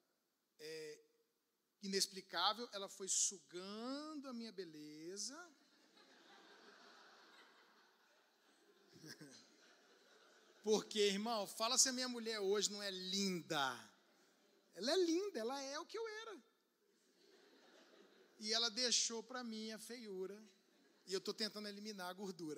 inexplicável, ela foi sugando a minha beleza. Porque, irmão, fala se a minha mulher hoje não é linda. Ela é linda, ela é o que eu era. E ela deixou para mim a feiura. E eu estou tentando eliminar a gordura.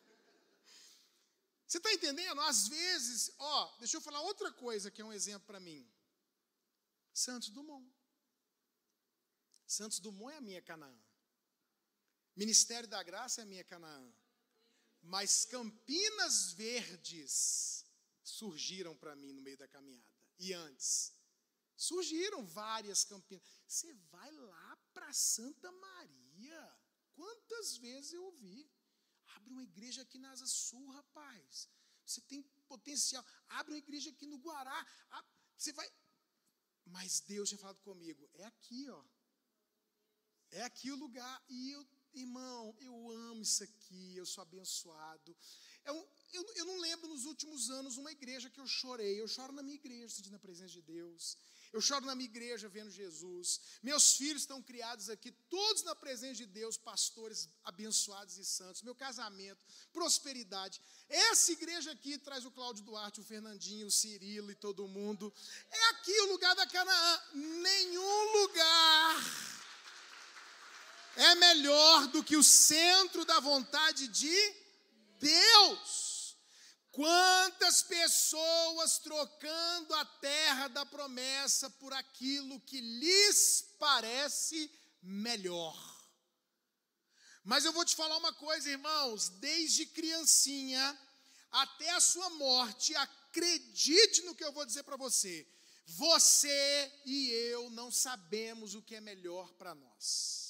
Você está entendendo? Às vezes, deixa eu falar outra coisa que é um exemplo para mim. Santos Dumont. Santos Dumont é a minha Canaã. Ministério da Graça é a minha Canaã. Mas Campinas Verdes surgiram para mim no meio da caminhada. E antes, surgiram várias Campinas. Você vai lá para Santa Maria. Quantas vezes eu ouvi? Abre uma igreja aqui na Asa Sul, rapaz. Você tem potencial. Abre uma igreja aqui no Guará. Você vai... Mas Deus tinha falado comigo. É aqui, ó. É aqui o lugar. E irmão, eu amo isso aqui. Eu sou abençoado. Eu não lembro nos últimos anos uma igreja que eu chorei. Eu choro na minha igreja, sentindo a presença de Deus. Eu choro na minha igreja vendo Jesus. Meus filhos estão criados aqui, todos na presença de Deus, pastores abençoados e santos. Meu casamento, prosperidade. Essa igreja aqui traz o Cláudio Duarte, o Fernandinho, o Cirilo e todo mundo. É aqui o lugar da Canaã. Nenhum lugar é melhor do que o centro da vontade de Deus. Quantas pessoas trocando a terra da promessa por aquilo que lhes parece melhor. Mas eu vou te falar uma coisa, irmãos, desde criancinha até a sua morte, acredite no que eu vou dizer para você, Você e eu não sabemos o que é melhor para nós.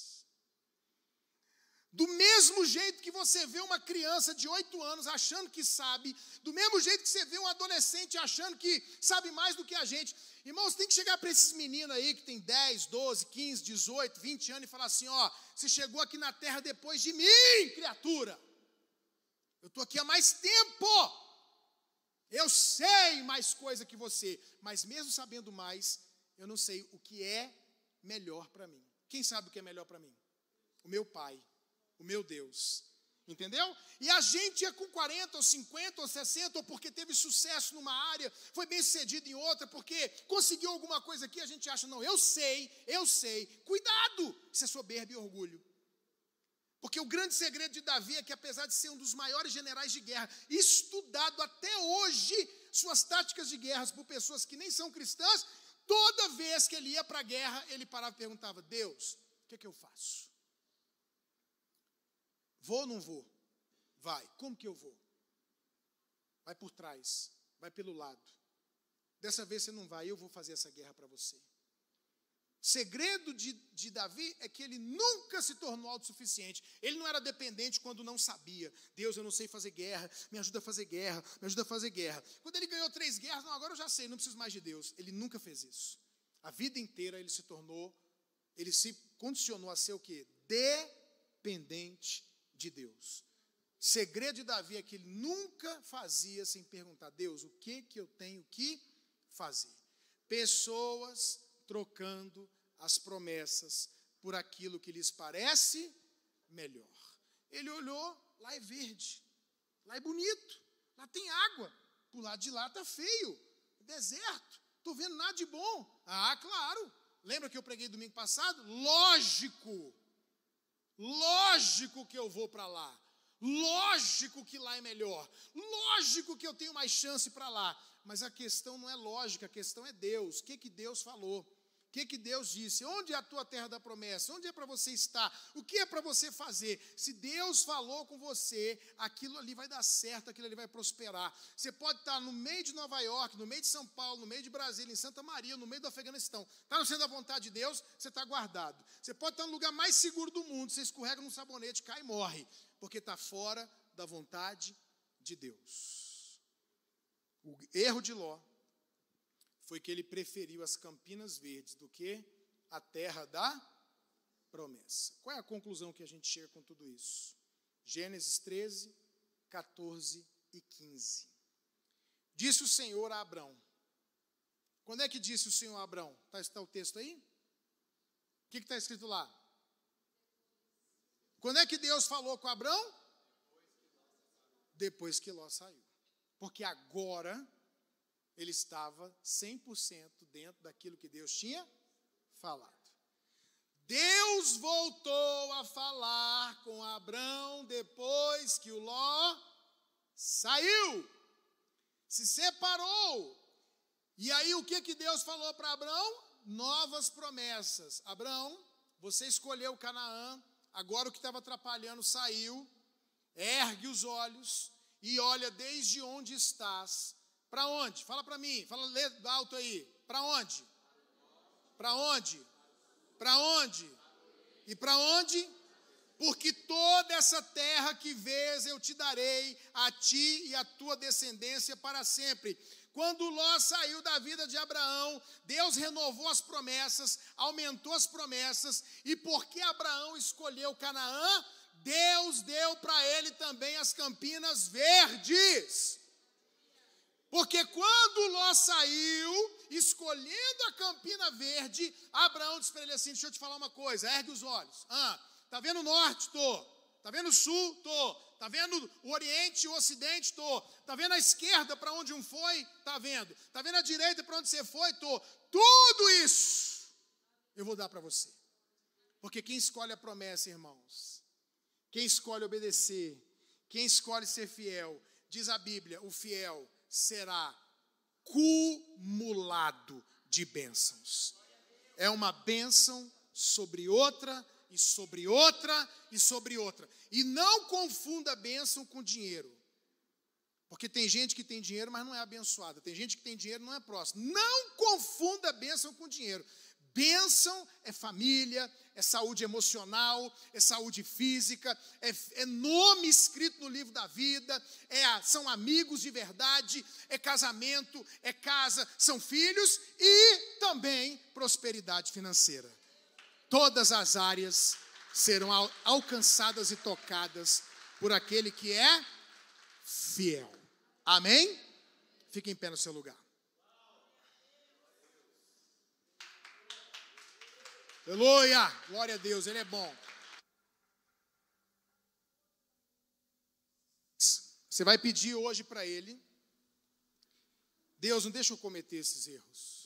Do mesmo jeito que você vê uma criança de 8 anos achando que sabe, do mesmo jeito que você vê um adolescente achando que sabe mais do que a gente. Irmãos, tem que chegar para esses meninos aí que tem 10, 12, 15, 18, 20 anos e falar assim, ó, você chegou aqui na terra depois de mim, criatura. Eu estou aqui há mais tempo. Eu sei mais coisa que você, mas mesmo sabendo mais, eu não sei o que é melhor para mim. Quem sabe o que é melhor para mim? O meu Pai. O meu Deus, entendeu? E a gente é com 40, ou 50, ou 60, ou porque teve sucesso numa área, foi bem sucedido em outra, porque conseguiu alguma coisa aqui, a gente acha, não, eu sei, cuidado, isso é soberba e orgulho. Porque o grande segredo de Davi é que, apesar de ser um dos maiores generais de guerra, estudado até hoje, suas táticas de guerras por pessoas que nem são cristãs, toda vez que ele ia para a guerra, ele parava e perguntava, Deus, o que é que eu faço? Vou ou não vou? Vai. Como que eu vou? Vai por trás, vai pelo lado. Dessa vez você não vai, eu vou fazer essa guerra para você. O segredo de Davi é que ele nunca se tornou autossuficiente. Ele não era dependente quando não sabia. Deus, eu não sei fazer guerra, me ajuda a fazer guerra, me ajuda a fazer guerra. Quando ele ganhou 3 guerras, não, agora eu já sei, não preciso mais de Deus. Ele nunca fez isso. A vida inteira ele se condicionou a ser o quê? Dependente de Deus. O segredo de Davi é que ele nunca fazia sem perguntar, Deus, o que eu tenho que fazer? Pessoas trocando as promessas por aquilo que lhes parece melhor. Ele olhou, lá é verde, lá é bonito, lá tem água, por lado de lá está feio, deserto, estou vendo nada de bom. Ah, claro, lembra que eu preguei domingo passado? Lógico que eu vou para lá, lógico que lá é melhor, lógico que eu tenho mais chance para lá, mas a questão não é lógica, a questão é Deus. O que Deus falou? O que Deus disse? Onde é a tua terra da promessa? Onde é para você estar? O que é para você fazer? Se Deus falou com você, aquilo ali vai dar certo, aquilo ali vai prosperar. Você pode estar no meio de Nova York, no meio de São Paulo, no meio de Brasília, em Santa Maria, no meio do Afeganistão. Está no centro da vontade de Deus, você está guardado. Você pode estar no lugar mais seguro do mundo, você escorrega num sabonete, cai e morre, porque está fora da vontade de Deus. O erro de Ló foi que ele preferiu as Campinas Verdes do que a terra da promessa. Qual é a conclusão que a gente chega com tudo isso? Gênesis 13, 14 e 15. Disse o Senhor a Abrão. Quando é que disse o Senhor a Abrão? Está o texto aí? O que está escrito lá? Quando é que Deus falou com Abrão? Depois que Ló saiu. Porque agora ele estava 100% dentro daquilo que Deus tinha falado. Deus voltou a falar com Abrão depois que o Ló saiu, se separou. E aí o que Deus falou para Abrão? Novas promessas. Abrão, você escolheu Canaã, agora o que estava atrapalhando saiu, ergue os olhos e olha desde onde estás. Para onde? Fala para mim, fala alto aí. Para onde? Para onde? Para onde? E para onde? Porque toda essa terra que vês eu te darei a ti e a tua descendência para sempre. Quando Ló saiu da vida de Abraão, Deus renovou as promessas, aumentou as promessas, e porque Abraão escolheu Canaã, Deus deu para ele também as Campinas Verdes. Porque quando Ló saiu, escolhendo a Campina Verde, Abraão disse para ele assim, deixa eu te falar uma coisa, ergue os olhos. Está vendo o norte? Estou. Está vendo o sul? Estou. Está vendo o oriente e o ocidente? Estou. Está vendo a esquerda para onde um foi? Está vendo. Está vendo a direita para onde você foi? Estou. Tudo isso eu vou dar para você. Porque quem escolhe a promessa, irmãos, quem escolhe obedecer, quem escolhe ser fiel, diz a Bíblia, o fiel será cumulado de bênçãos. É uma bênção sobre outra, e sobre outra, e sobre outra. E não confunda bênção com dinheiro. Porque tem gente que tem dinheiro, mas não é abençoada. Tem gente que tem dinheiro e não é próximo. Não confunda bênção com dinheiro. Bênção é família, é saúde emocional, é saúde física, é nome escrito no livro da vida, são amigos de verdade, é casamento, é casa, são filhos e também prosperidade financeira. Todas as áreas serão alcançadas e tocadas por aquele que é fiel. Amém? Fique em pé no seu lugar. Aleluia! Glória a Deus, Ele é bom. Você vai pedir hoje para Ele: Deus, não deixa eu cometer esses erros.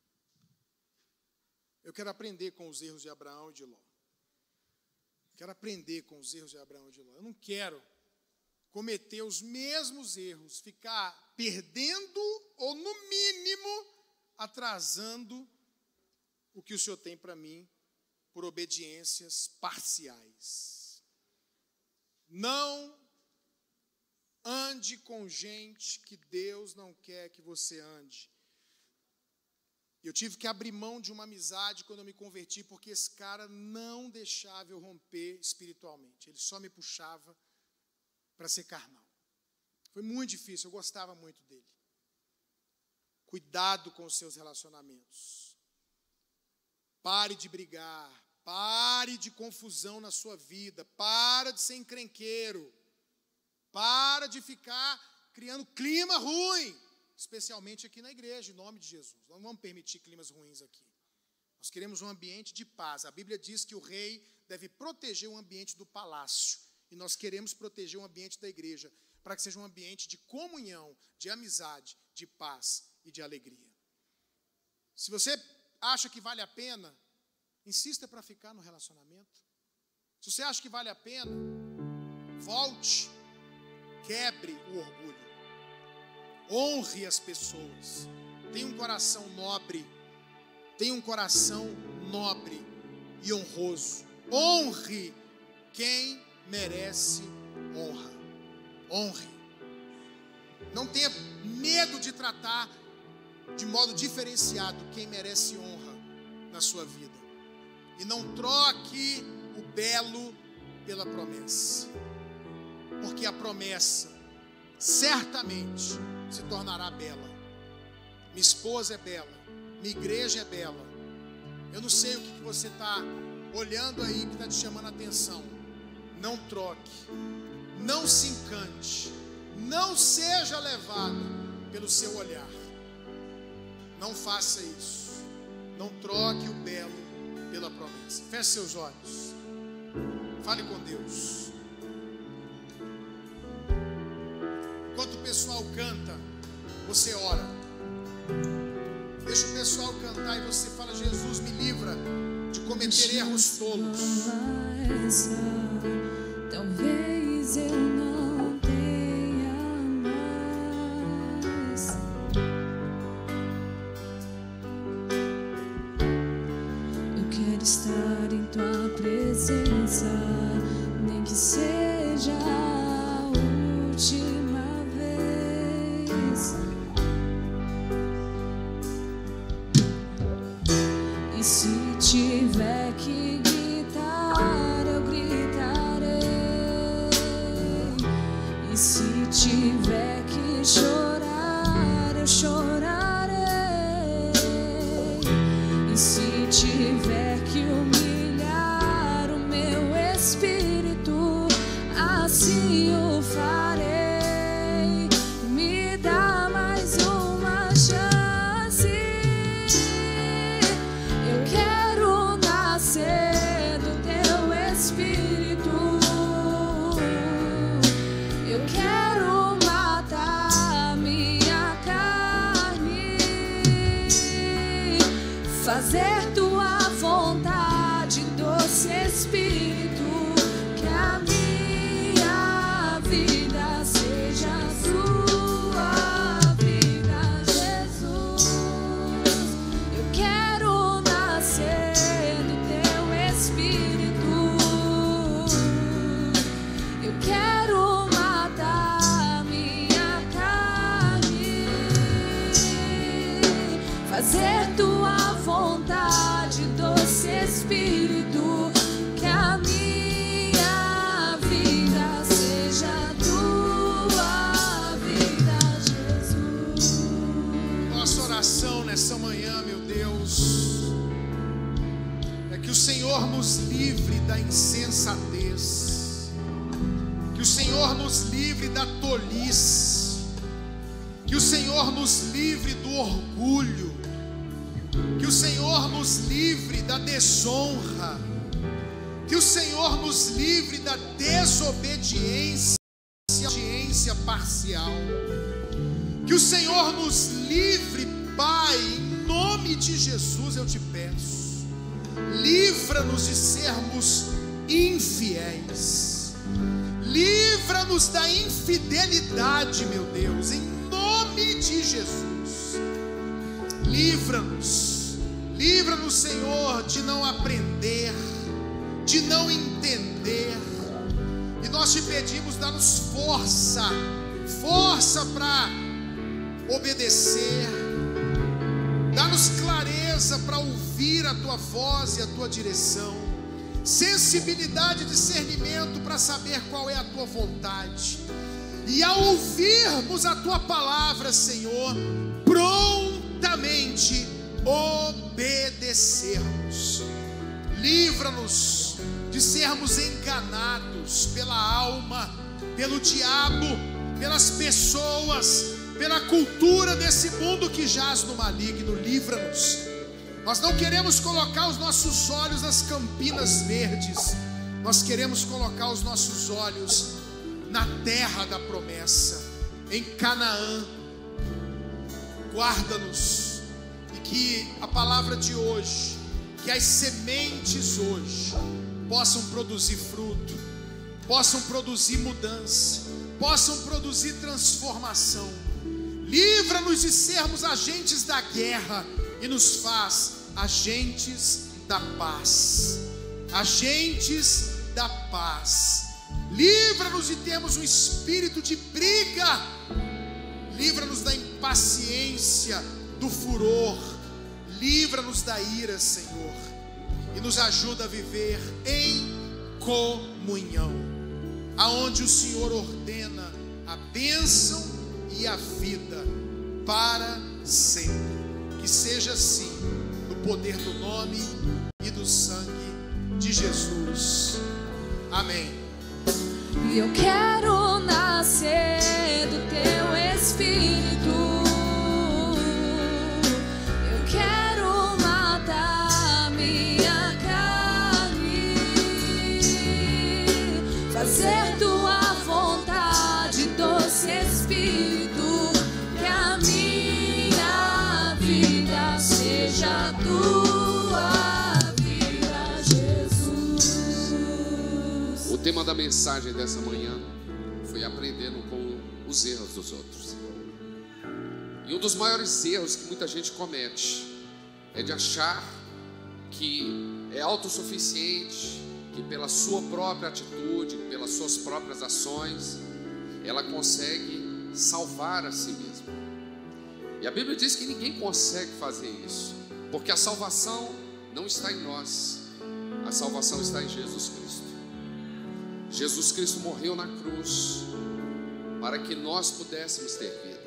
Eu quero aprender com os erros de Abraão e de Ló. Quero aprender com os erros de Abraão e de Ló. Eu não quero cometer os mesmos erros, ficar perdendo ou, no mínimo, atrasando o que o Senhor tem para mim por obediências parciais. Não ande com gente que Deus não quer que você ande. Eu tive que abrir mão de uma amizade quando eu me converti, porque esse cara não deixava eu romper espiritualmente. Ele só me puxava para ser carnal. Foi muito difícil, eu gostava muito dele. Cuidado com os seus relacionamentos. Pare de brigar, pare de confusão na sua vida, para de ser encrenqueiro, para de ficar criando clima ruim, especialmente aqui na igreja, em nome de Jesus. Nós não vamos permitir climas ruins aqui. Nós queremos um ambiente de paz. A Bíblia diz que o rei deve proteger o ambiente do palácio, e nós queremos proteger o ambiente da igreja, para que seja um ambiente de comunhão, de amizade, de paz e de alegria. Se você acha que vale a pena, insista para ficar no relacionamento. Se você acha que vale a pena, volte, quebre o orgulho, honre as pessoas, tenha um coração nobre, e honroso. Honre quem merece honra. Honre. Não tenha medo de tratar de modo diferenciado quem merece honra na sua vida. E não troque o belo pela promessa. Porque a promessa certamente se tornará bela. Minha esposa é bela, minha igreja é bela. Eu não sei o que você está olhando aí que está te chamando a atenção. Não troque, não se encante, não seja levado pelo seu olhar. Não faça isso. Não troque o belo pela promessa. Feche seus olhos. Fale com Deus. Enquanto o pessoal canta, você ora. Deixa o pessoal cantar e você fala: Jesus, me livra de cometer erros tolos. Talvez eu não tenha mais. Eu quero estar em tua presença, nem que seja a última vez. E se tiver que gritar, eu gritarei. E se tiver que chorar, eu chorarei. E se tiver que humilhar o meu espírito, assim o farei. Me dá mais uma chance. Eu quero nascer do teu espírito. Eu quero matar minha carne, fazer tua vontade, doce Espírito. Que a minha vida seja a tua vida, Jesus. Eu quero nascer do teu Espírito. Eu quero matar minha carne, oração nessa manhã, meu Deus, é que o Senhor nos livre da insensatez, que o Senhor nos livre da tolice, que o Senhor nos livre do orgulho, que o Senhor nos livre da desonra, que o Senhor nos livre da desobediência parcial, que o Senhor nos livre, Pai, em nome de Jesus eu te peço, livra-nos de sermos infiéis, livra-nos da infidelidade, meu Deus, em nome de Jesus. Livra-nos, livra-nos, Senhor, de não aprender, de não entender. E nós te pedimos, dá-nos força, força para obedecer. Dá-nos clareza para ouvir a tua voz e a tua direção. Sensibilidade e discernimento para saber qual é a tua vontade. E ao ouvirmos a tua palavra, Senhor, prontamente obedecermos. Livra-nos de sermos enganados pela alma, pelo diabo, pelas pessoas, pela cultura desse mundo que jaz no maligno. Livra-nos. Nós não queremos colocar os nossos olhos nas campinas verdes, nós queremos colocar os nossos olhos na terra da promessa, em Canaã. Guarda-nos, e que a palavra de hoje, que as sementes hoje possam produzir fruto, possam produzir mudança, possam produzir transformação. Livra-nos de sermos agentes da guerra e nos faz agentes da paz. Agentes da paz. Livra-nos de termos um espírito de briga. Livra-nos da impaciência, do furor. Livra-nos da ira, Senhor, e nos ajuda a viver em comunhão, aonde o Senhor ordena a bênção e a vida para sempre. Que seja assim, no poder do nome e do sangue de Jesus. Amém. E eu quero nascer do teu Espírito. Eu quero matar minha carne, fazer tua vontade, doce Espírito, que a minha vida seja tua vida, Jesus. O tema da mensagem dessa manhã foi aprendendo com os erros dos outros. E um dos maiores erros que muita gente comete é de achar que é autossuficiente, que pela sua própria atitude, pelas suas próprias ações, ela consegue salvar a si mesma. E a Bíblia diz que ninguém consegue fazer isso, porque a salvação não está em nós, a salvação está em Jesus Cristo. Jesus Cristo morreu na cruz para que nós pudéssemos ter vida.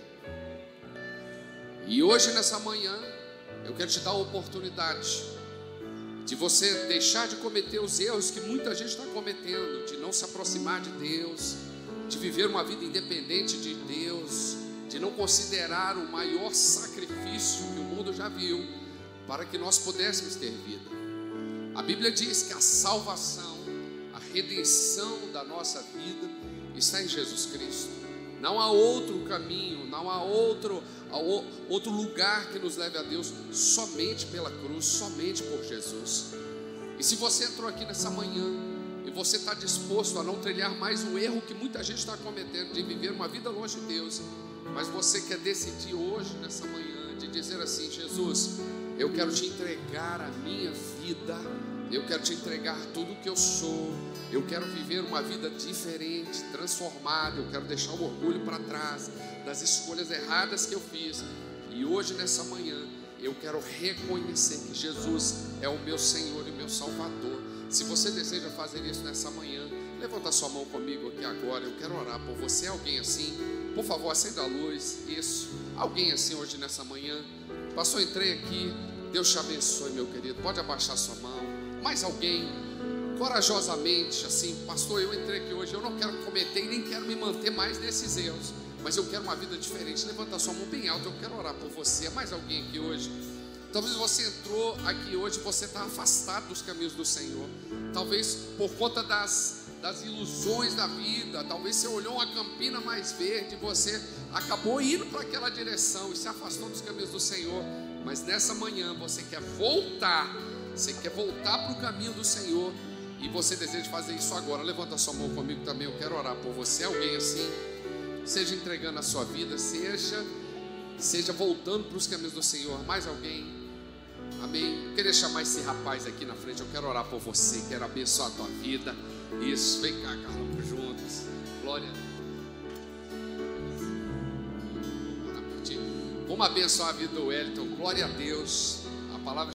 E hoje, nessa manhã, eu quero te dar a oportunidade de você deixar de cometer os erros que muita gente está cometendo, de não se aproximar de Deus, de viver uma vida independente de Deus, de não considerar o maior sacrifício que o mundo já viu para que nós pudéssemos ter vida. A Bíblia diz que a salvação, a redenção da nossa vida está em Jesus Cristo. Não há outro caminho, não há outro lugar que nos leve a Deus, somente pela cruz, somente por Jesus. E se você entrou aqui nessa manhã e você está disposto a não trilhar mais o erro que muita gente está cometendo, de viver uma vida longe de Deus, mas você quer decidir hoje, nessa manhã, de dizer assim: Jesus, eu quero te entregar a minha vida, eu quero te entregar tudo o que eu sou, eu quero viver uma vida diferente, transformada, eu quero deixar o orgulho para trás, das escolhas erradas que eu fiz, e hoje, nessa manhã, eu quero reconhecer que Jesus é o meu Senhor e meu Salvador. Se você deseja fazer isso nessa manhã, levanta sua mão comigo aqui agora, eu quero orar por você. Alguém assim? Por favor, acenda a luz. Isso. Alguém assim hoje nessa manhã? Pastor, entrei aqui. Deus te abençoe, meu querido. Pode abaixar sua mão. Mais alguém? Corajosamente, assim, pastor, eu entrei aqui hoje. Eu não quero cometer e nem quero me manter mais nesses erros, mas eu quero uma vida diferente. Levanta a sua mão bem alta. Eu quero orar por você. Mais alguém aqui hoje? Talvez você entrou aqui hoje, você está afastado dos caminhos do Senhor. Talvez por conta das ilusões da vida. Talvez você olhou uma campina mais verde, você acabou indo para aquela direção e se afastou dos caminhos do Senhor. Mas nessa manhã você quer voltar. Você quer voltar para o caminho do Senhor. E você deseja fazer isso agora. Levanta a sua mão comigo também. Eu quero orar por você. Alguém assim, seja entregando a sua vida, seja voltando para os caminhos do Senhor. Mais alguém? Amém. Eu queria chamar esse rapaz aqui na frente. Eu quero orar por você, quero abençoar a tua vida. Isso, vem cá, Carlos, juntos. Glória a Deus. Vamos orar por ti. Vamos abençoar a vida do Wellington. Glória a Deus. A palavra